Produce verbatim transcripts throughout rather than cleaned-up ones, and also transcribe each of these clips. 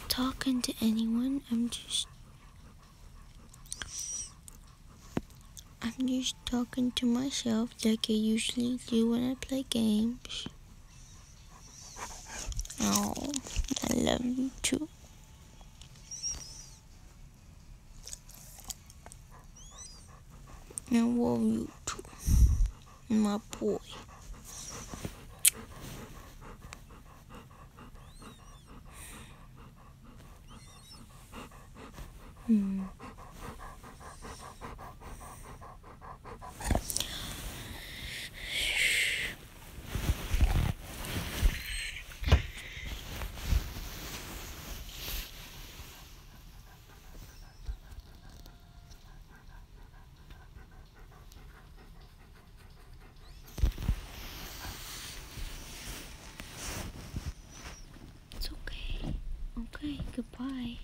talking to anyone. I'm just I'm just talking to myself like I usually do when I play games. Oh, I love you too. I love you too, my boy. Hmm. It's okay. Okay, goodbye.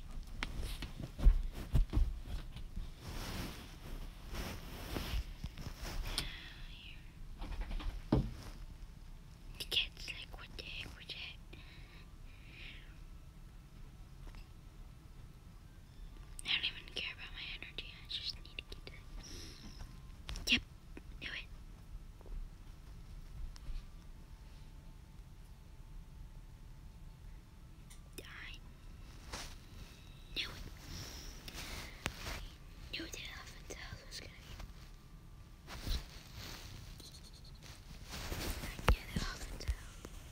The cat's like, what the heck was that? I don't even care about my energy. I just need to get that. Yep, do it. I knew it. I knew the elephant's house was gonna be. I knew the elephant's house.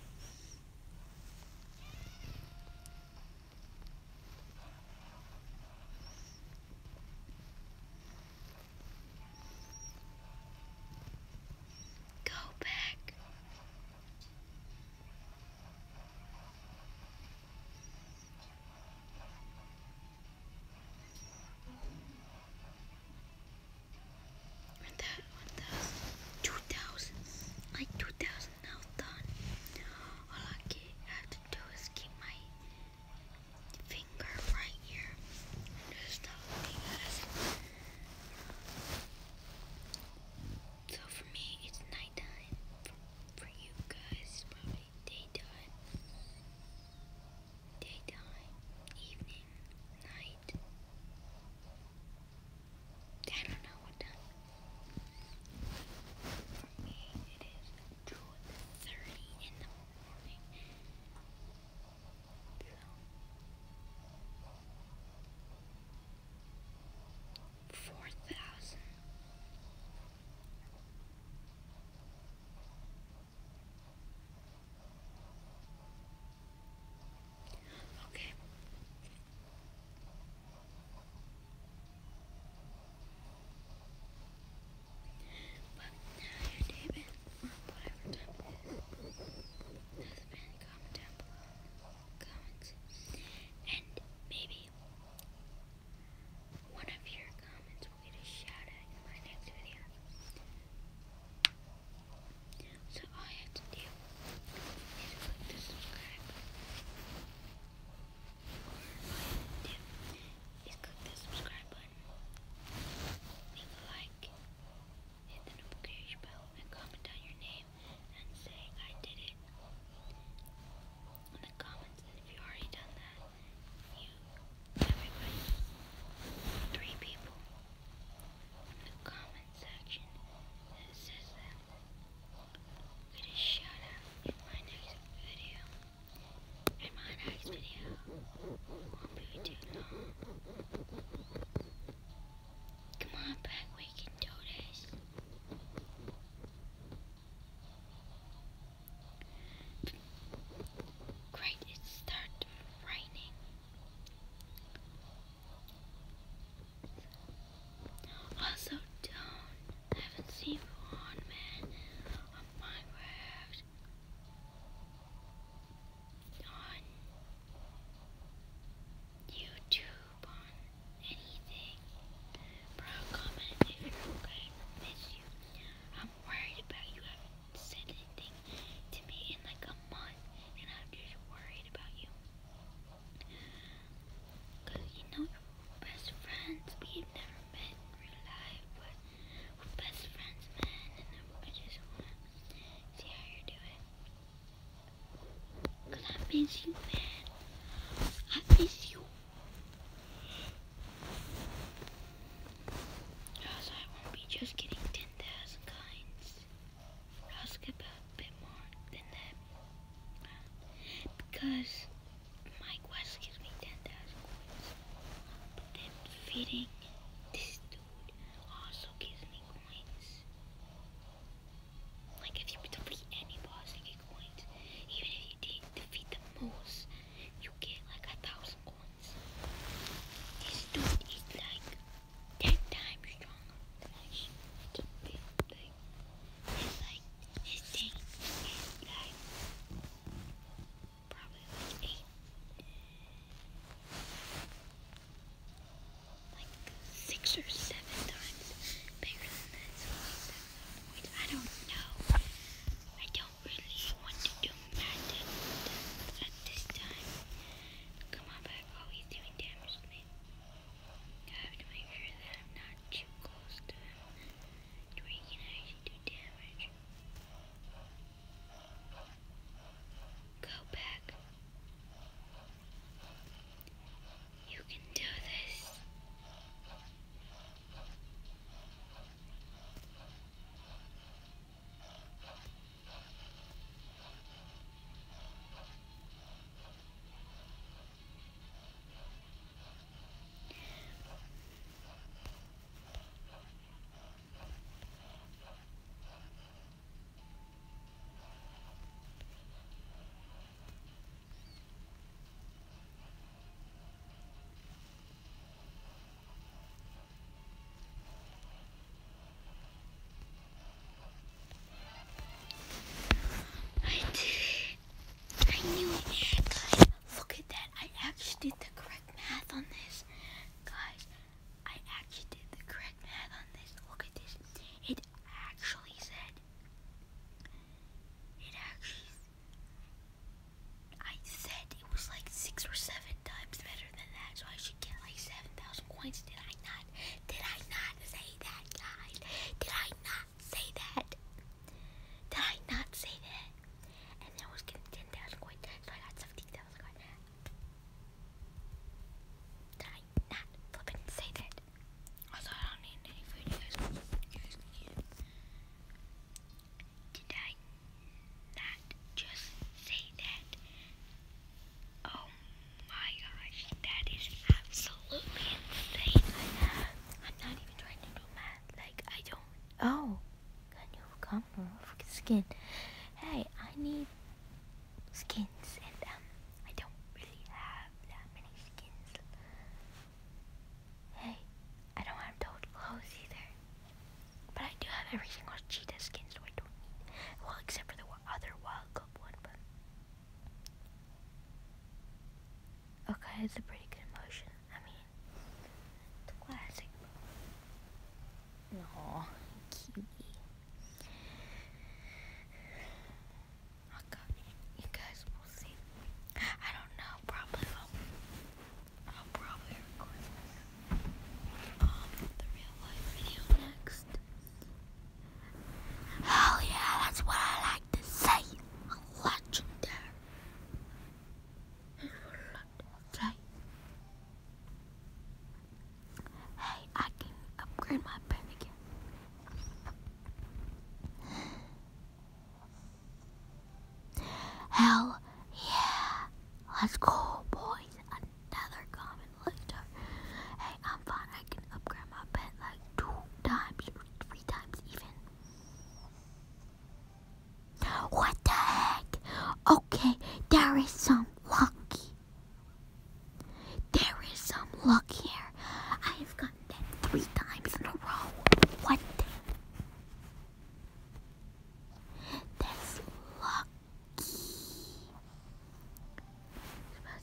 Go back. One thousand, one thousand, two thousand, like two thousand now done. All I get, have to do is keep my finger right here and just stop looking at it. So for me, it's nighttime. For, for you guys, it's probably daytime. Daytime, evening, night. I don't know what time. For me, it is two thirty in the morning. So, four thousand. Okay. But now your day been, or whatever time it is, has been, comment down below in the comments. And maybe one of your comments will get a shout out in my next video. So all you have to do is click the subscribe button. Or all you have to do is click the subscribe button, leave a like, hit the notification bell, and comment down your name and say I did it in the comments. And if you already done that, you, everybody, three people in the comment section that says that get a shout out in my next video. And my next video won't be too long. Come on back, we can do this. Great, it started raining. Also, don't, I haven't seen one man on Minecraft, on YouTube, on anything. Bro, comment if you're okay. I miss you. I'm worried about you. I haven't said anything to me in like a month, and I'm just worried about you. Cause you know we're best friends. We've never met in real life, but we're best friends, man. And I just wanna see how you're doing. Cause I miss you, man. I miss you. Because my quest gives me ten thousand coins. But then defeating this dude also gives me coins. Like if you defeat any boss, you get coins. Even if you de defeat the most, you get like a thousand coins. This dude is like ten times stronger than I should. It's a big thing. It's like, his thing is like, probably like eight. Like six or seven times bigger than this. I don't know. I don't really want to do math at, at this time. Come on back. Oh, he's doing damage to me. I have to make sure that I'm not too close to him to where he can actually do damage. Go back. You can do this. I did it. I knew it. Guys, look at that. I actually did the correct math on this. Guys, I actually did the correct math on this. Look at this. It actually said, it actually, I said it was like six or seven times better than that, so I should get like seven thousand coins. Did I not? Did I not say that, guys? Did I not say that? Did I not say that? And then I was getting ten thousand coins, so I got seventeen thousand coins. Did I not flippin' say that? Also, I don't need any food, you guys. You guys can eat it. Did I not just say that? Oh my gosh, that is absolutely insane. I'm not even trying to do math. Like, I don't. Oh, got new camera, freaking skin. Hey, I need skins, and um, I don't really have that many skins. Hey, I don't have total clothes either. But I do have every single cheetah skin, so I don't need. Well, except for the wa- other wild cup one, but. Okay, it's a pretty good emotion. I mean, it's a classic. Aww, cutie. Oh god, you guys will see. I don't know, probably I'll, I'll probably record um, the real life video next. Hell yeah, that's what I like to say. Legendary. That's what I like to say. Hey, I can upgrade my pen again. Hell yeah. Let's go, boys. Another common legendary. Hey, I'm fine. I can upgrade my pet like two times or three times even. What the heck? Okay, there is some lucky. There is some luck here. I have gotten that three times in a row. What? That's lucky.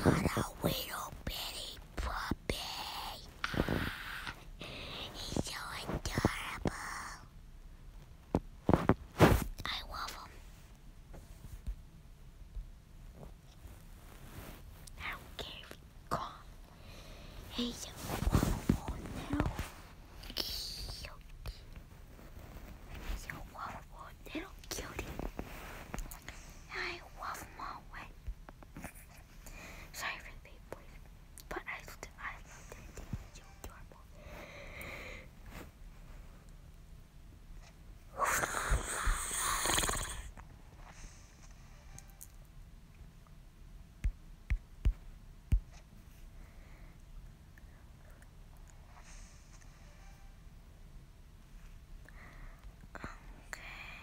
got a little bitty puppy. Ah, he's so adorable. I love him. I don't care if he's gone. He's a lovable little cutie. He's a lovable little cutie. I love him always. Sorry for the baby boys, but I still I love their team. It's so adorable. Okay.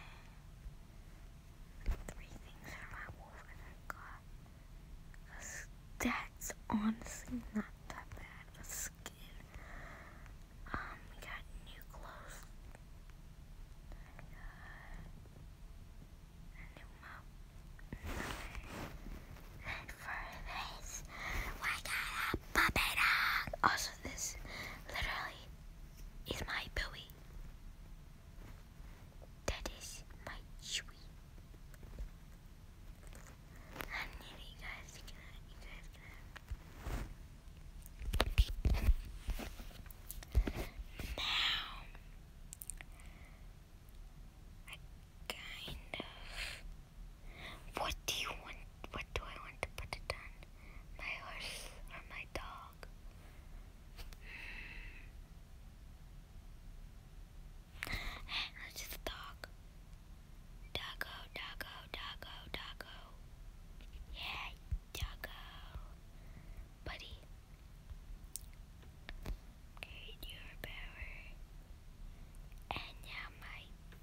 Three things are my wolf and I got. Cause that's honestly not that bad. The skin. Um, we got new clothes. I got a new mop. And for this, we got a puppy dog. Also, this literally is my Bowie. That is my Chewy. I need you guys to get it. You guys can now. I kind of. What do you want? What do I want to put it on? My horse or my dog? Let's do the dog. Doggo, doggo, doggo, doggo. Yeah, doggo. Buddy. Great, your power. And now my.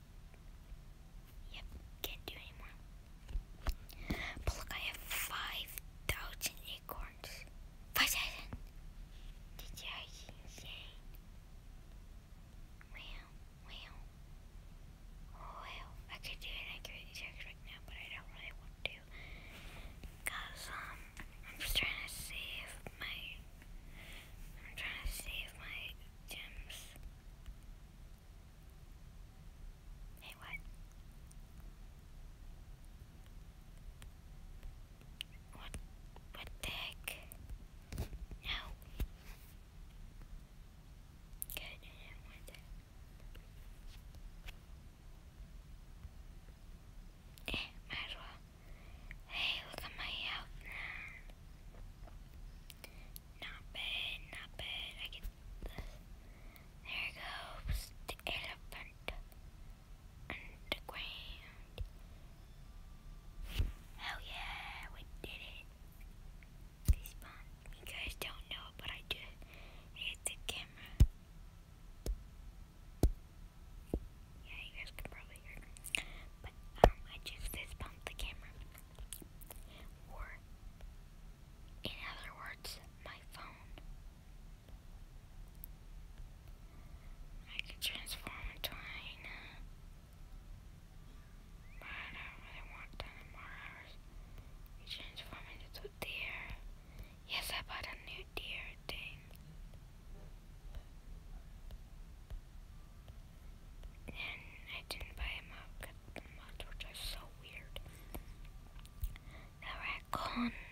Yep, can't do anymore. But look, I have five thousand acorns. five thousand. That's insane. Wow, wow. Wow. I could do an accurate check right now, but I don't really want to. Because, um, I'm just trying to save my. I'm trying to save my gems. Hey, what? What? What the heck? No. Good, I didn't want that. Eh, might as well. Hey, look at my health now. Not bad, not bad. I get this. There goes the elephant underground. Hell yeah, we did it. Respawn. You guys don't know, but I just hit the camera. Yeah, you guys can probably hear. But um, I just fist bumped the camera. Or, in other words, my phone. I can transform into a hyena. But I don't really want that in more hours. I transform into a deer. Yes, I bought a new deer thing. And I didn't buy a mug, the mods, which are so weird. The raccoon.